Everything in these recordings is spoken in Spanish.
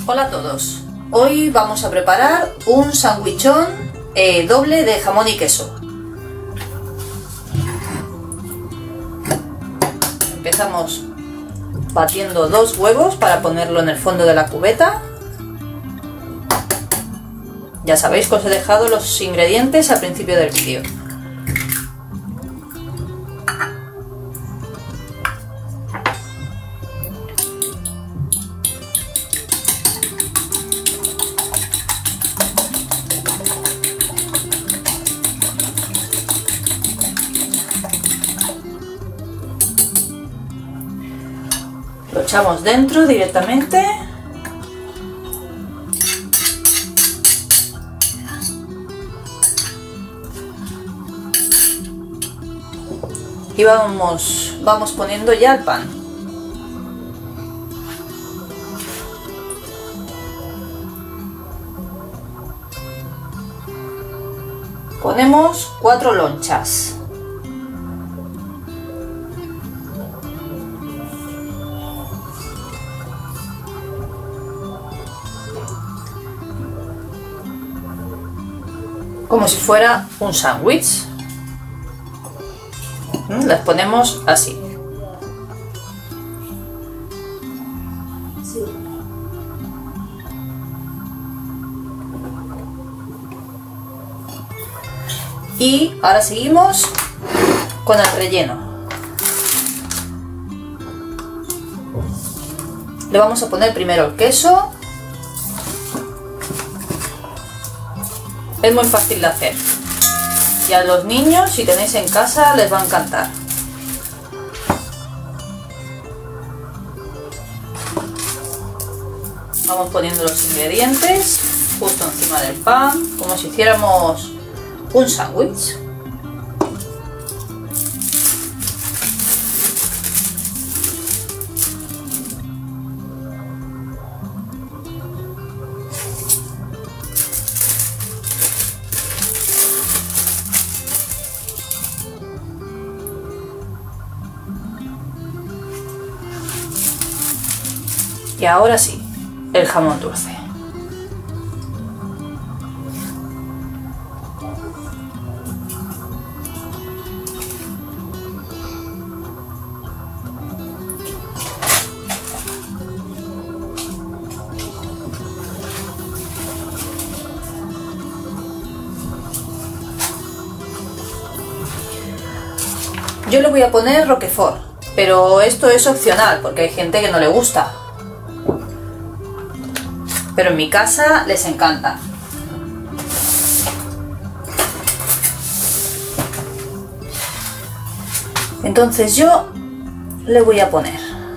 Hola a todos, hoy vamos a preparar un sandwichón doble de jamón y queso. Empezamos batiendo 2 huevos para ponerlo en el fondo de la cubeta. Ya sabéis que os he dejado los ingredientes al principio del vídeo. Lo echamos dentro directamente. Y vamos poniendo ya el pan. Ponemos 4 lonchas. Como si fuera un sándwich. Las ponemos así. Y ahora seguimos con el relleno. Le vamos a poner primero el queso. Es muy fácil de hacer. Y a los niños, si tenéis en casa, les va a encantar. Vamos poniendo los ingredientes justo encima del pan, como si hiciéramos un sándwich. Y ahora sí, el jamón dulce. Yo le voy a poner roquefort, pero esto es opcional porque hay gente que no le gusta. Pero en mi casa les encanta. Entonces yo le voy a poner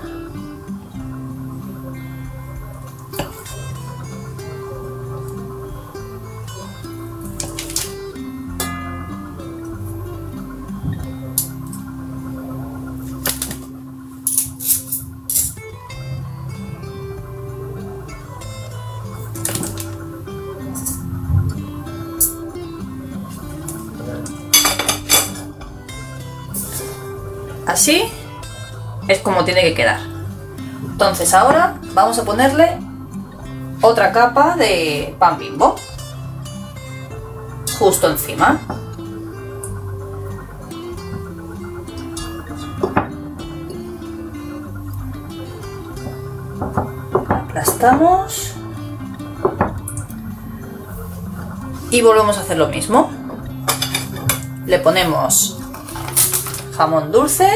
así, es como tiene que quedar. Entonces ahora vamos a ponerle otra capa de pan Bimbo justo encima. Aplastamos y volvemos a hacer lo mismo. Le ponemos jamón dulce,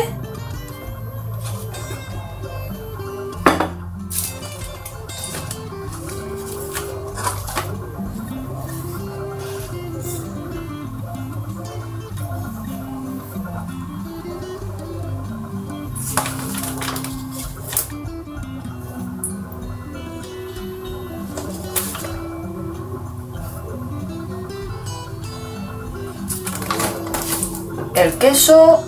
el queso.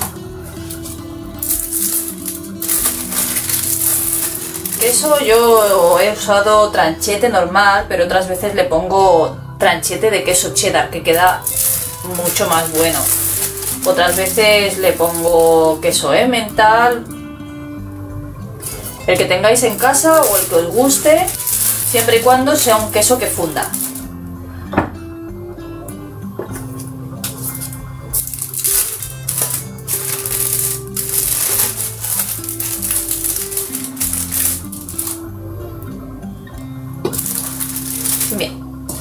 Queso yo he usado tranchete normal, pero otras veces le pongo tranchete de queso cheddar, que queda mucho más bueno. Otras veces le pongo queso emmental, el que tengáis en casa o el que os guste. siempre y cuando sea un queso que funda. Bien.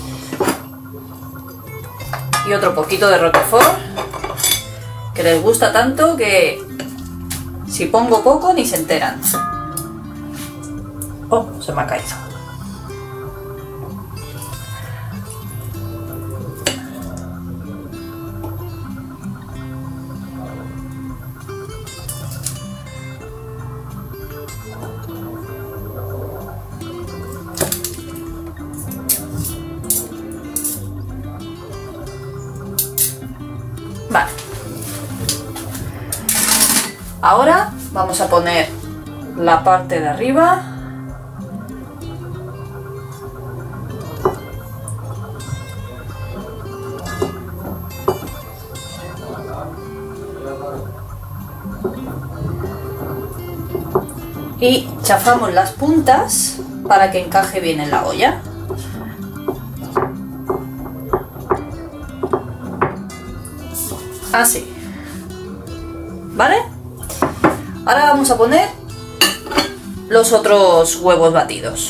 Y otro poquito de roquefort, que les gusta tanto que si pongo poco ni se enteran. Oh, se me ha caído. Vale. Ahora vamos a poner la parte de arriba. Y chafamos las puntas para que encaje bien en la olla. Así. ¿Vale? Ahora vamos a poner los otros huevos batidos.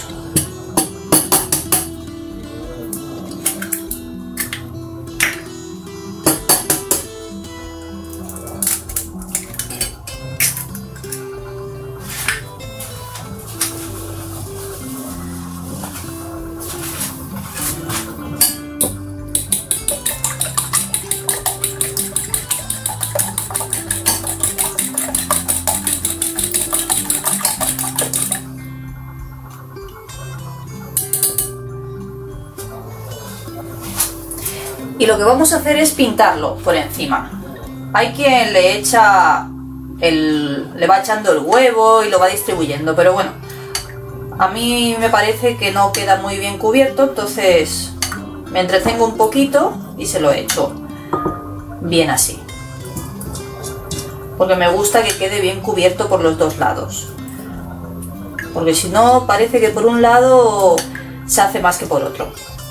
Y lo que vamos a hacer es pintarlo por encima. Hay quien le echa le va echando el huevo y lo va distribuyendo, pero bueno, a mí me parece que no queda muy bien cubierto, entonces me entretengo un poquito y se lo echo bien así, porque me gusta que quede bien cubierto por los dos lados, porque si no parece que por un lado se hace más que por otro.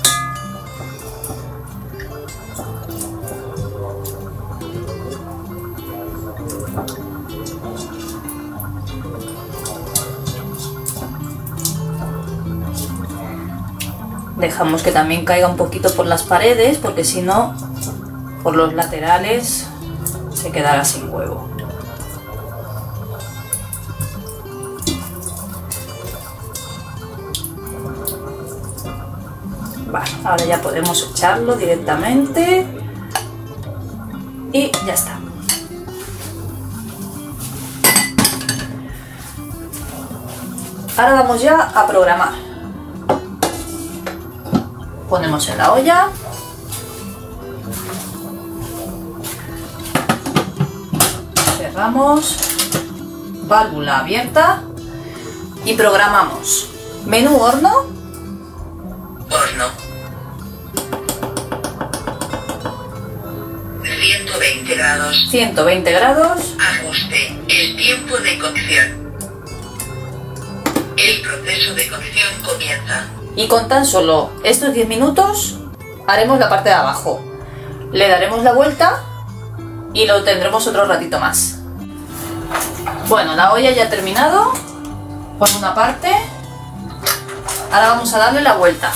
Dejamos que también caiga un poquito por las paredes, porque si no, por los laterales se quedará sin huevo. Vale, ahora ya podemos echarlo directamente y ya está. Ahora vamos ya a programar. Ponemos en la olla. Cerramos. Válvula abierta. Y programamos. Menú horno. Horno. 120 grados. 120 grados. Ajuste. El tiempo de cocción. El proceso de cocción comienza. Y con tan solo estos 10 minutos haremos la parte de abajo. Le daremos la vuelta y lo tendremos otro ratito más. Bueno, la olla ya ha terminado por una parte. Ahora vamos a darle la vuelta.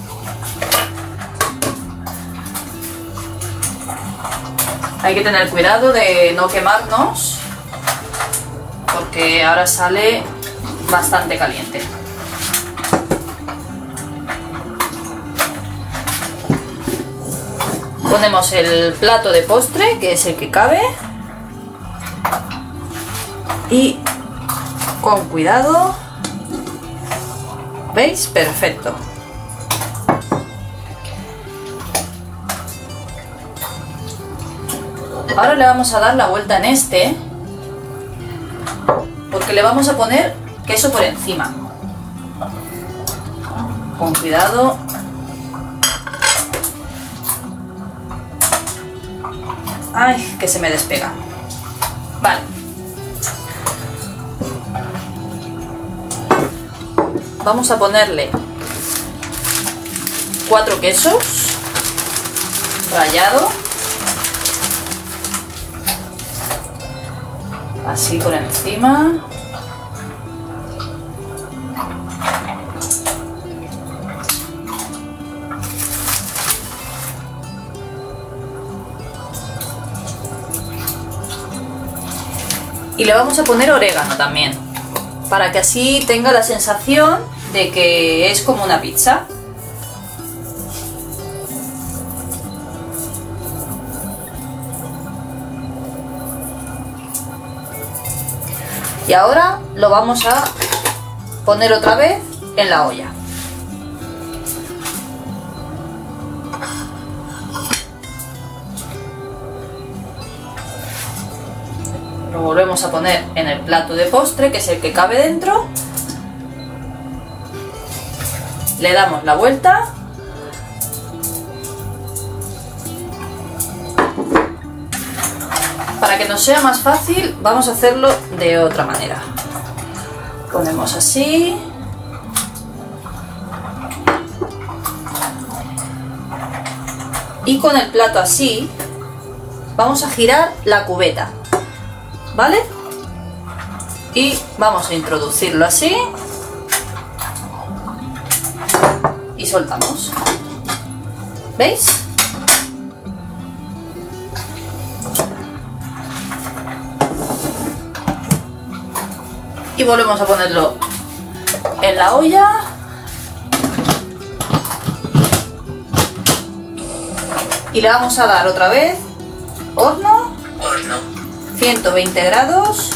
Hay que tener cuidado de no quemarnos, porque ahora sale bastante caliente. Ponemos el plato de postre, que es el que cabe, y con cuidado, ¿veis? Perfecto. Ahora le vamos a dar la vuelta en este, porque le vamos a poner queso por encima. Con cuidado. Ay, que se me despega. Vale. Vamos a ponerle 4 quesos rallado, así por encima. Y le vamos a poner orégano también, para que así tenga la sensación de que es como una pizza. Y ahora lo vamos a poner otra vez en la olla. Lo volvemos a poner en el plato de postre, que es el que cabe dentro. Le damos la vuelta. Para que nos sea más fácil, vamos a hacerlo de otra manera. Ponemos así. Y con el plato así, vamos a girar la cubeta, ¿vale? Y vamos a introducirlo así. Y soltamos. ¿Veis? Y volvemos a ponerlo en la olla. Y le vamos a dar otra vez horno. 120 grados.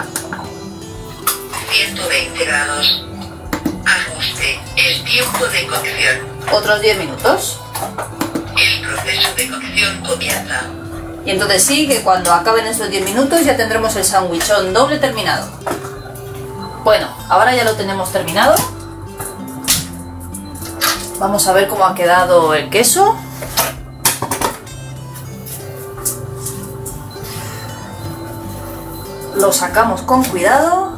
120 grados. Ajuste. El tiempo de cocción. Otros 10 minutos. El proceso de cocción comienza. Y entonces sí, que cuando acaben esos 10 minutos ya tendremos el sandwichón doble terminado. Bueno, ahora ya lo tenemos terminado. Vamos a ver cómo ha quedado el queso. Lo sacamos con cuidado.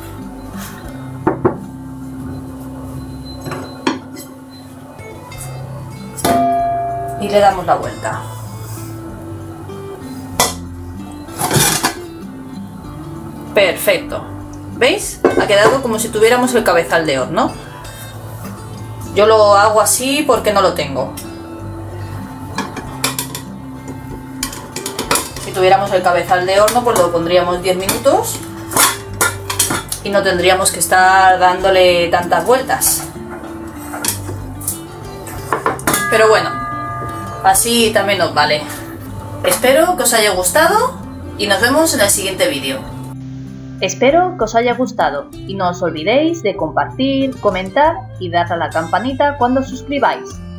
Y le damos la vuelta. Perfecto. ¿Veis? Ha quedado como si tuviéramos el cabezal de horno. Yo lo hago así porque no lo tengo. Si tuviéramos el cabezal de horno, pues lo pondríamos 10 minutos y no tendríamos que estar dándole tantas vueltas. Pero bueno, así también nos vale. Espero que os haya gustado y nos vemos en el siguiente vídeo. Espero que os haya gustado y no os olvidéis de compartir, comentar y dar a la campanita cuando os suscribáis.